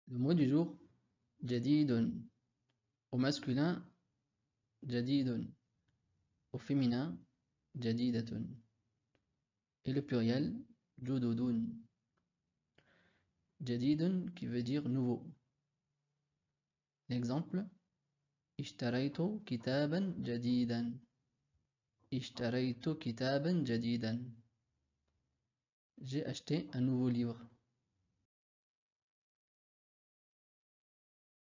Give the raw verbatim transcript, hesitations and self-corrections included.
Le mot du jour, jadidun. Au masculin, jadidun. Au féminin, jadidatun. Et le pluriel, jududun. Jadidun qui veut dire nouveau. L'exemple, ishtaraytu kitaban jadidan. Ishtaraytu kitaban jadidan. J'ai acheté un nouveau livre.